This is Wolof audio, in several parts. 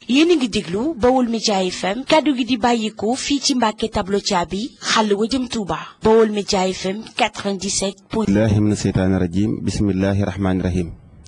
yéen a ngi déglu Baol Média FM kaddu gi di bàyyikoo fii ci Mbàkke tableau caabi xàll wa jëm Touba Baol Média FM 97 point. billahi mina seytaani rajim bismillahi rahmaani rahim.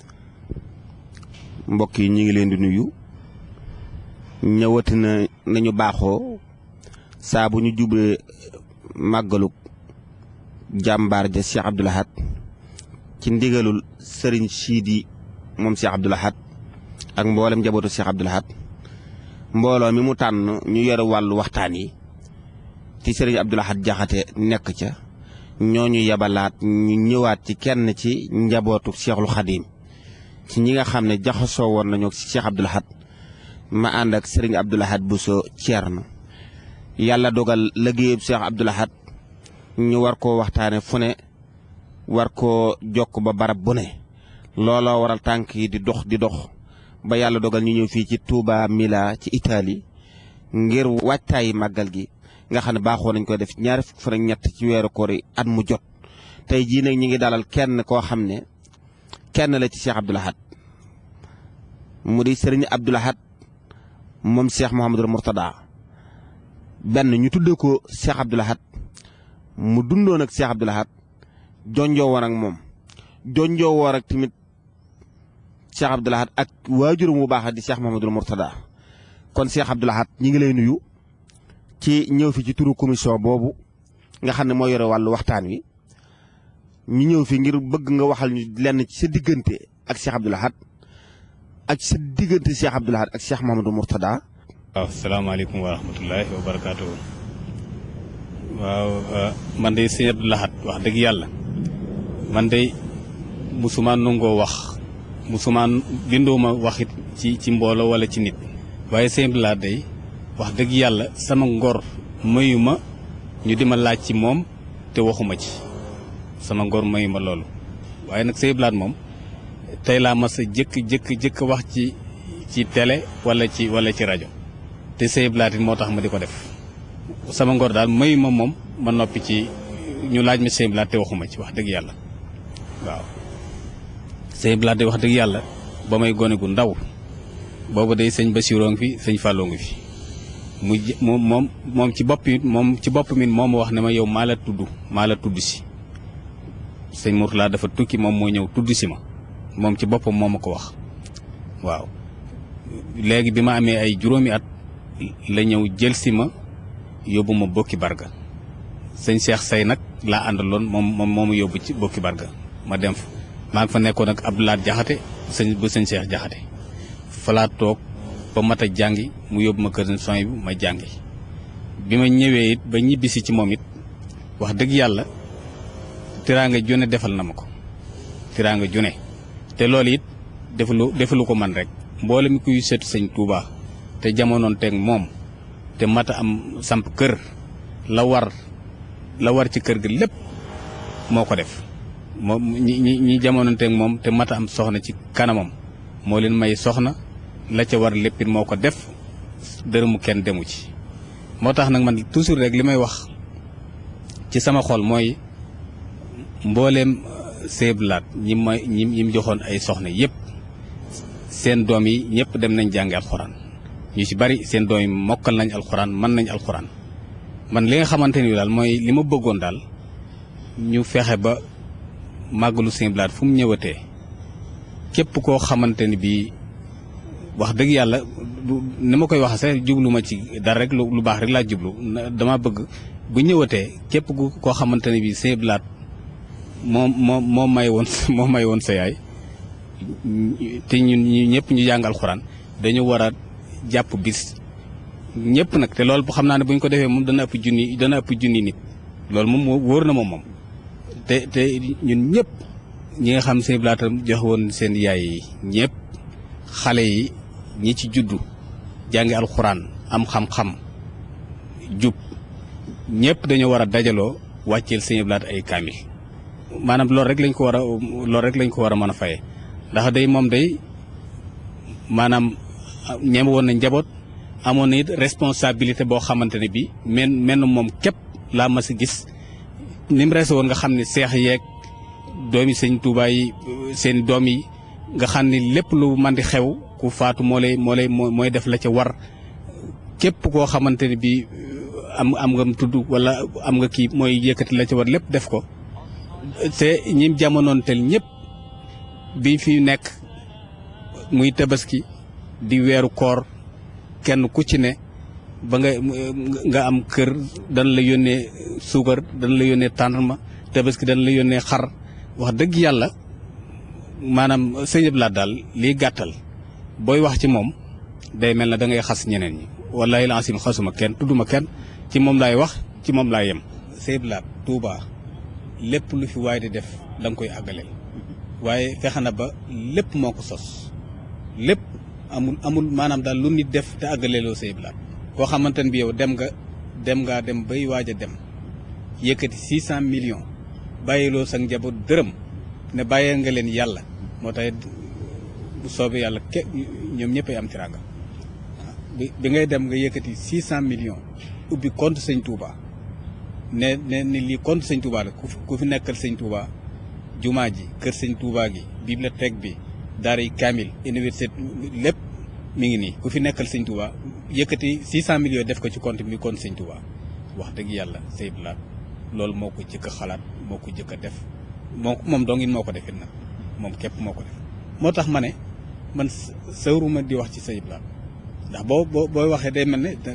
mbokk yi ñu ngi leen di nuyu ñëwati nañu baaxoo saa bu ñu jubee màggalug jàmbaar ja Cheikh Abdoul Ahad ci ndigalul Serigne Sidi moom Cheikh Abdoul Ahad ak mboolem njabootu Cheikh Abdoul Ahad mbooloo mi mu tànn ñu yore wàllu waxtaan yi ci Serigne Abdoul Ahad Jaxate nekk ca ñooñu yebalaat ñu ñëwaat ci kenn ci njabootu Cheikhul Khadim ci ñi nga xam ne jaxasoo woon nañu ci Cheikh Abdoul Ahad ma ànd ak Serigne Abdoul Ahad Bousso Thierno yàlla dogal liggéeyub Cheikh Abdoul Ahad ñu war koo waxtaane fu ne war koo jokk ba barab bu ne looloo waral tànk yi di dox ba yàlla dogal ñu ñëw fii ci Touba Mila ci Italie ngir waajtaayi màggal gi nga xam ne baaxoo nañ koy def ñaari fukki fan ak ñett ci weeru koor yi at mu jot tey jii nag ñi ngi dalal kenn koo xam ne kenn la ci Cheikh Abdoul Ahad mu di Serigne Abdoul Ahad moom Cheikh Mouhamadul Mourtada benn ñu tuddee ko Cheikh Abdoul Ahad mu dundoon ak Cheikh Abdoul Ahad jonjoo woon ak moom jonjoo woon ak tamit Cheikh Abdoul Ahad ak waajuram bu baax di Cheikh Mouhamadul Mourtada kon Cheikh Abdoul Ahad ñi ngi lay nuyu ci ñëw fi ci turu commission boobu nga xam ne moo yore wàllu waxtaan wi ñu ñëw fi ngir bëgg nga waxal ñu lenn ci sa diggante ak Cheikh Abdoul Ahad ak sa diggante Cheikh Abdoul Ahad ak Cheikh Mouhamadul Mourtada. waaw salaamaaleykum wa rahmatullahi wa barakaatu. waaw man de Sëñ Abdoul Ahad wax dëgg yàlla man de musuma nangoo wax musuma bindoo ma waxit ci mbooloo wala ci nit waaye Sëñ Abdoul Ahad day wax dëgg yàlla sama ngor mayu ma ñu di ma laaj ci moom te waxuma ci sama ngor mayu ma loolu waaye nag Sëñ Abdoul Ahad moom tey laa mas a jëkk wax ci télé wala ci rajo te Sëñ Abdoul Ahad moo tax ma di ko def sama ngor daal mayu ma moom ma noppi ci ñu laaj ma Sëñ Abdoul Ahad te waxuma ci wax dëgg yàlla waaw Sëñ Abdoul Ahad wax dëgg yàlla ba may gone gu ndaw boobu day sëñ Bassiroo ngi fi sëñ Fallou ngi fi moom ci bopp mi moo ma wax ne ma yow maa la tudd si sëñ Mourtala dafa tukki moom moo ñëw tudd si ma moom ci boppam moo ma ko wax waaw léegi bi ma amee ay juróomi at la ñëw jël si ma yóbbu ma Bokki Barga sëñ Cheikh Say nag laa àndaloon moom moo ma yóbbu ci Bokki Barga ma dem fa maa ngi fa nekkoon ak Abdoul Ahad Jaxate ba sëñ Cheikh Jaxate fa laa toog ba mat a jàngi mu yóbbu ma kër son bi ma jàngi bi ma ñëwee it ba ñibbisi ci moom it wax dëgg yàlla tiraanga june defal na ma ko tiraanga june te loolu it defalu ko man rek mboole mi kuy seetu sëñ Touba te jamonoon teeg moom te mat a am samp kër la war ci kër gi lépp moo ko def moom ñi jamonoon teeg moom te mat a am soxna ci kanamam moo leen may soxna la ca war léppit moo ko def dërëmu kenn demu ci moo tax nag man toujours rek li may wax ci sama xol mooy mbooleem Sëñ Abdoul Ahad ñi mu joxoon ay soxna yëpp seen doom yi ñëpp dem nañ jàngi alxuraan ñu ci bari seen doom yi mokkal nañ alxuraan mën nañ alxuraan man li nga xamante ni daal mooy li ma bëggoon daal ñu fexe ba màggalu Sëñ Abdoul Ahad fu mu ñëwatee képp koo xamante ni bii wax dëgg yàlla ni ma koy wax sax jublu ma ci dara rek lu baax rek laa jublu dama bëgg bu ñëwatee képp koo xamante ne bii Sëñ Abdoul Ahad moo may woon sa yaay te ñun ñëpp ñu jàng alxuraan dañu war a jàpp bis ñëpp nag te loolu xam naa ne bu ñu ko defee moom dana ëpp junni nit loolu moom wóor na moom te ñun ñëpp ñi nga xam Sëñ Abdoul Ahad jox woon seen yaay yi ñëpp xale yi ñi ci juddu jàngi alxuraan am xam-xam jub ñëpp dañoo war a dajaloo wàcceel Sëñ Abdoul Ahad ay kaamil maanaam loolu rek lañ ko war a mën a faye ndax day moom day maanaam ñeme woon na njaboot amoon na it responsabilité boo xamante ne bi menn moom képp laa mas a gis ni mu reese woon nga xam ne seex yeeg doomi Sëñ Tuubaa yi seen doom yi nga xam ne lépp lu man di xew ku faatu mooy def la ca war képp koo xamante ne bii am nga tudd wala am nga kii mooy yëkkati la ca war lépp def ko te ñim jamonoonteel ñëpp bi fi nekk muy tabaski di weeru koor kenn ku ci ne ba nga am kër dana la yónnee suukar dana la yónnee tàndarma tabaski dana la yónnee xar wax dëgg yàlla maanaam sëñ Abdou Lahad daal liy gàttal booy wax ci moom day mel na da ngay xas ñeneen ñi wallahi la asim xasuma kenn tudduma kenn ci moom laay wax ci moom laay yem. sëñ Abdou Lahad Touba lépp lu fi waay di def da nga koy àggaleel waaye fexe na ba lépp moo ko sos lépp amul maanaam daal lu nit def te àggaleeloo sëñ Abdou Lahad koo xamante ne bi yow dem nga bay waaj a dem yëkkati 600 millions bàyyiloo sa njaboot dërëm ne bàyyee nga leen yàlla moo tax bu soobee yàlla ñoom ñëpp ay am teraanga bi ngay dem nga yëkkati 600 millions ubbi compte sëñ Touba ne lii compte sëñ Touba la ku fi nekkal sëñ Touba jumaa ji kër sëñ Touba gi bibliothèque bi daara yi kaamil université lépp mi ngi nii ku fi nekkal sëñ Touba yëkkati 600 millions def ko ci compte bi compte sëñ Touba wax dëgg yàlla sëñ Abdou Lahad loolu moo ko jëkk a xalaat moo ko jëkk a def moom dongin moo ko defit nag moom képp moo ko def moo tax ma ne man sëwruma di wax ci sëñ Abdou Lahad ndax booy waxee day mel ne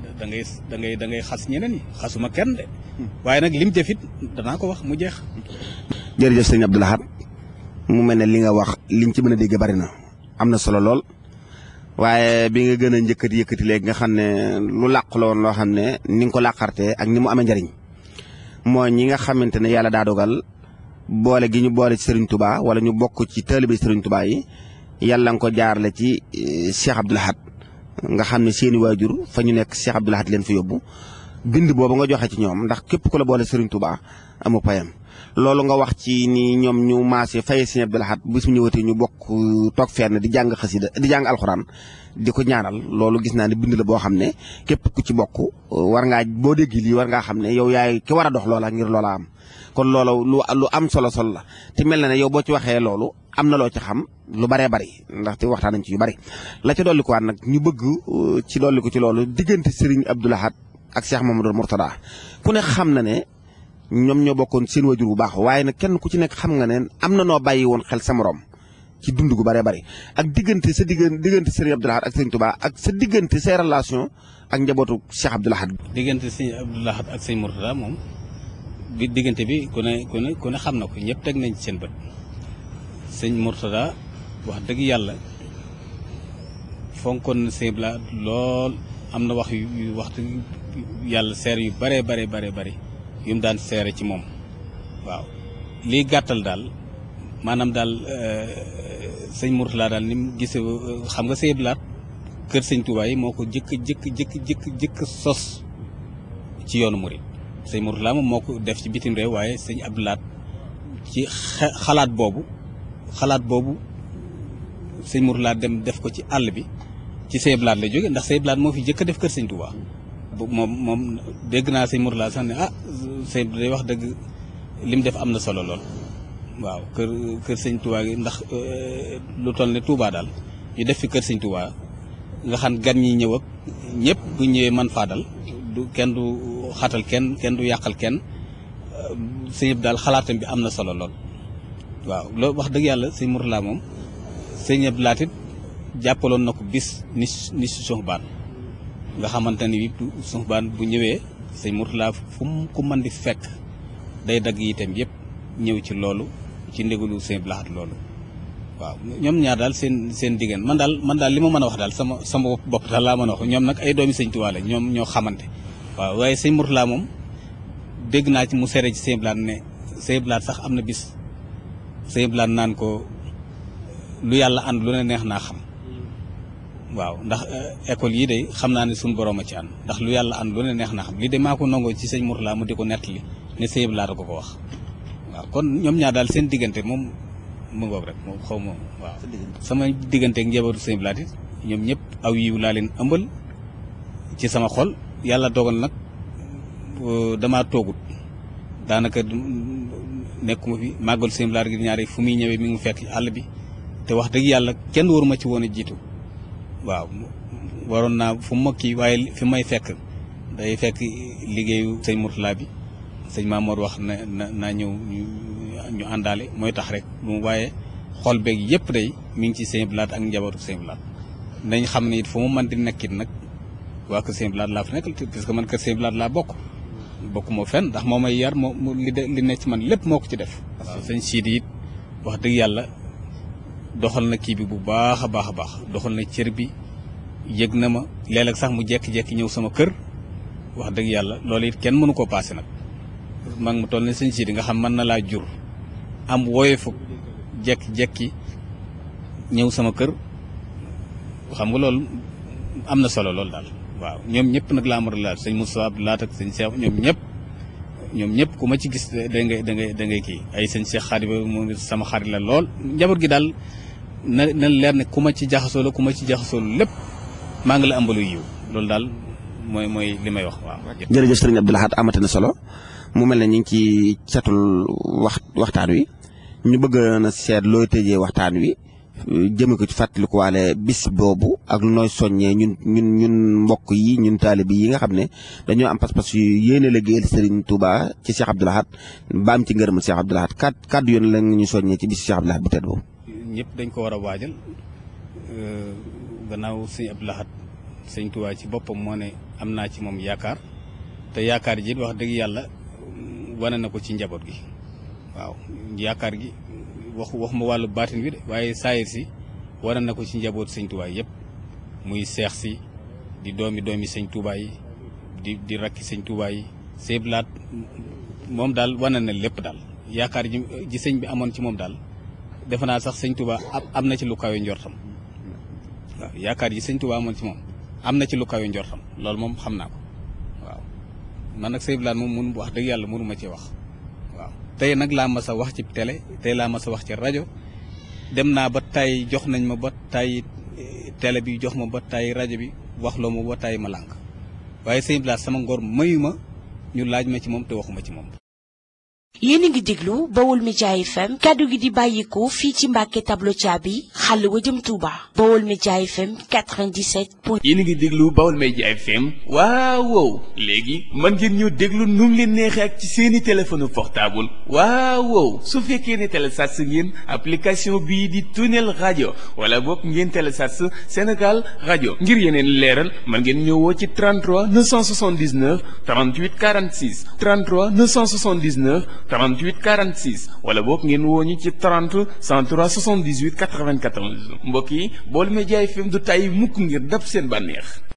da ngay xas ñeneen ñi xasuma kenn de waaye nag lim jëfit danaa ko wax mu jeex. jërëjëf sëñ Abdou Lahad mu mel ne li nga wax liñ ci mën a dégg bari na am na solo lool waaye bi nga gën a yëkkati léegi nga xam ne lu làqu la woon loo xam ne ni nga ko làqartee ak ni mu amee njariñ mooy ñi nga xamante ne yàlla daa dogal boole gi ñu boole ci Serigne Touba wala ñu bokk ci taalibe Serigne Touba yi yàlla nga ko jaarale ci Cheikh Abdou Lahad nga xam ne seeni waajur fa ñu nekk Cheikh Abdou Lahad leen fa yóbbu bind boobu nga joxe ci ñoom ndax képp ku la boole Serigne Touba amu payam loolu nga wax ci ni ñoom ñu maase faye Serigne Abdou Lahad bis mu ñëwatee ñu bokk toog fenn di jàng xasida di jàng alxuraan di ko ñaanal loolu gis naa ne bind la boo xam ne képp ku ci bokk war ngaa boo dégg lii war ngaa xam ne yow yaay ki war a dox loola ngir loola am kon loolu lu am solo la te mel na ne yow boo ci waxee loolu am na loo ci xam lu baree bari ndaxte waxtaan nañ ci yu bari la ca dolli ko waat nag ñu bëgg ci dolli ko ci loolu diggante Serigne Abdou Lahad ak Cheikh Mamadou Mourtada ku ne xam na ne ñoom ñoo bokkoon seen wajur bu baax waaye nag kenn ku ci nekk xam nga ne am na noo bàyyi woon xel sa morom ci dund gu baree bari ak diggante Serigne Abdou Lahad ak Serigne Touba ak sa diggante say relation ak njabootu Cheikh Abdou Lahad. diggante Serigne Abdou Lahad ak Serigne Mourtada moom bi diggante bi ku ne xam na ko ñëpp teg nañ ci seen bët Serigne Mourtada wax dëgg yàlla fonkoon na Serigne Abdou Lahad lool am na wax yu waxtu yàlla seer yu bare yu mu daan seere ci moom waaw liy gàttal daal maanaam daal sëñ Mourtada daal ni mu gisee xam nga sëñ Abdou Lahad kër sëñ Touba yi moo ko jëkk sos ci yoonu murid sëñ Mourtada moom moo ko def ci bitim réew waaye sëñ Abdou Lahad ci xalaat boobu sëñ Mourtada dem def ko ci àll bi ci sëñ Abdou Lahad la jóge ndax sëñ Abdou Lahad moo fi jëkk a def kër sëñ Touba moom dégg naa sëñ Mourtada sax ne sëñ day wax dëgg li mu def am na solo lool waaw kër sëñ Touba gi ndax lu toll ne Touba daal ñu def fi kër sëñ Touba nga xam gan ñi ñëw ak ñëpp bu ñëwee man faa dal kenn du xatal kenn du yàqal kenn sëñ Abdou daal xalaatam bi am na solo lool waaw loolu wax dëgg yàlla sëñ Mourtada moom sëñ Abdou Lahad it jàppaloon na ko bis ni Soxbaan nga xamante ni bi Soxbaan bu ñëwee sëñ Mourtada fu mu ko mën di fekk day dagg itam yëpp ñëw ci loolu ci ndigalu sëñ Abdou Lahad loolu waaw ñoom ñaar daal seen diggante man daal li ma mën a wax daal sama bopp daal laa mën a wax ñoom nag ay doomi sëñ Tuubaa la ñoom ñoo xamante waaw waaye sëñ Mourtada moom dégg naa ci mu seere ci sëñ Abdou Lahad ne sëñ Abdou Lahad sax am na bis sëñ Abdou Lahad naan ko lu yàlla ànd lu ne neex naa xam waaw ndax école yii de xam naa ne suñu borom a ci ànd ndax lu yàlla ànd lu ne neex naa xam lii de maa ko nangoo ci sëñ Mourtada mu di ko nettali ne sëñ Abdou Lahad ko wax waaw kon ñoom ñaar daal seen diggante moom mu ngoog rek moom xaw ma waaw sama diggante ak njabootu sëñ Abdou Lahad it ñoom ñëpp aw yiw laa leen ëmbal ci sama xol yàlla dogal nag damaa toogut daanaka nekkuma fi màggal sëñ Abdou Lahad gi ñaari fu muy ñëwee mi ngi fekk àll bi te wax dëgg yàlla kenn waruma ci woon a jiitu waaw waroon naa fu ma kii waaye fi may fekk day fekk liggéeyu sëñ Mourtala bi sëñ Mamour wax naa ñëw ñu àndaale mooy tax rek waaye xol beeg yëpp day mi ngi ci Sëñ Abdou Lahad ak njabootu Sëñ Abdou Lahad nañ xam ne it fu mu mën di nekkit nag waa kër Sëñ Abdou Lahad laa fa nekkal parce que man kër Sëñ Abdou Lahad laa bokk moo fenn ndax moo may yar moo li ne ci man lépp moo ko ci def. waaw sëñ Sidi it wax dëgg yàlla doxal na kii bi bu baax a baax a baax doxal na cër bi yëg na ma léeg-léeg sax mu jekki-jekki ñëw sama kër wax dëgg yàlla loolu it kenn mënu koo paase nag mag mu toll ne sëñ Sidi nga xam mën na laa jur am woyefu jekki-jekki ñëw sama kër xam nga loolu am na solo loolu daal waaw ñoom ñëpp nag laa amal laal sëñ Moussa Abdou Lahad ak sëñ Cheikh ñoom ñëpp ku ma ci gis da ngay kii ay sëñ Cheikh xarit ba moom sama xarit la lool njaboot gi daal na leer ne ku ma ci jaxasoo lépp maa ngi la ambalu yiw loolu daal mooy li may wax waaw. jërëjëf sëriñ Abdou Lahad amati na solo mu mel ne ñu ngi ci catul waxtaan wi ñu bëgg na seet looy tëjee waxtaan wi jëme ko ci fàttaliku waale bis boobu ak lu nooy soññee ñun mbokk yi ñun taalibe yi nga xam ne dañoo am pas-pas yu yéene liggéeyal Serigne Touba ci Cheikh Abdou Lahad ba am ci ngërëmal Cheikh Abdou Lahad kàddu yoon la ñu soññee ci bis Cheikh Abdou Lahad bu tedd boobu. ñëpp dañ ko war a waajal gannaaw Sëñ Abdou Lahad Sëñ Touba ci boppam moo ne am naa ci moom yaakaar te yaakaar ji wax dëgg yàlla wane na ko ci njaboot gi waaw yaakaar gi. wax ma wàllu baatin bi de waaye saayir si war na ko ci njaboot sëñ Touba yëpp muy seex si di doomi sëñ Touba yi di rakki sëñ Touba yi Sëñ Abdou Lahad moom daal wane na lépp daal yaakaar ji sëñ bi amoon ci moom daal defe naa sax sëñ Touba am na ci lu kawe njortam waaw yaakaar ji sëñ Touba amoon ci moom am na ci lu kawe njortam loolu moom xam naa ko waaw man nag Sëñ Abdou Lahad moom mun wax dëgg yàlla mënu ma cee wax. tey nag laa mas a wax ci télé tey laa mas a wax ci rajo dem naa ba tay jox nañ ma ba tay télé bi jox ma ba tay rajo bi wax loo ma ba tay ma lànk waaye Sëñ Abdou Lahad sama ngor mayu ma ñu laaj ma ci moom te waxuma ci moom. yéen a ngi déglu Baol Média FM kaddu gi di bàyyikoo fii ci Mbàkke tableau Thiaby xàll wa jëm Touba Baol Média FM 97. yéen a ngi déglu Baol Média FM waaw léegi mën ngeen ñëw déglu nu mu leen neexee ak ci seeni téléphone portable waaw su fekkee ne télécharge ngeen application bii di Tunnel Radio wala boog ngeen télécharge Sénégal Radio ngir yeneen leeral mën ngeen ñëwoo ci 33 979 38 46 33 979 38 46 wala boog ngeen woo ñu ci 30 103 78 94 mbokk yi Baol Média FM du tàyyi mukk ngir dab seen bànneex.